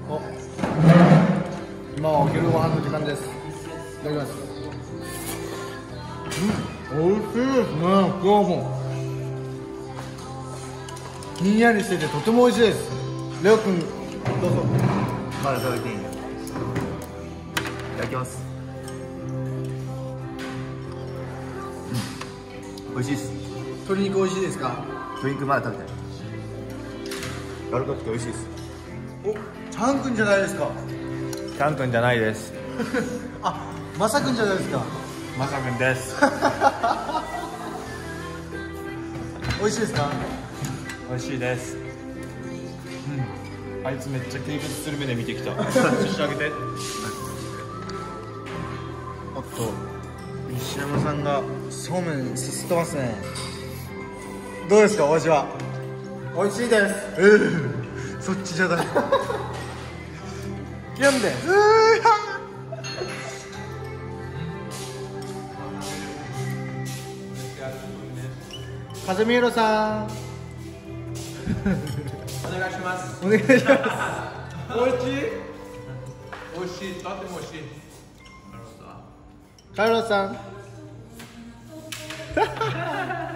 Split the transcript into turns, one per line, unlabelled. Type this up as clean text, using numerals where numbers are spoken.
お、今はお昼ご飯の時間です。いただきます。うん、おいしいですね。今日もひんやりしててとてもおいしいです。レオくん、どうぞ。
まだ食べていいんだ。いただきます。美味しいです。
鶏肉美味しいですか？
鶏肉まだ食べてない。柔らかくて美味しいです。
お、チャンくんじゃないですか。
ちゃんくんじゃないです。
あ、まさくんじゃないですか。
まさくんです。
美味しいですか？
美味しいです。あいつめっちゃ軽蔑する目で見てきた。してあげて。
おっと、西山さんがそうめんすすってますね。どうですか、お味は？
美味しいです。
そっちじゃない。キュンです。風見ろさん。
お願いします。
お願いします。
美味しい。美味しい。とっても美味しい。
カルロスさん。